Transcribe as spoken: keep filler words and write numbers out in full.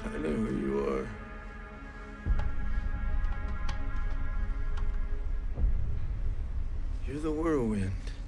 I know who you are. You're the whirlwind.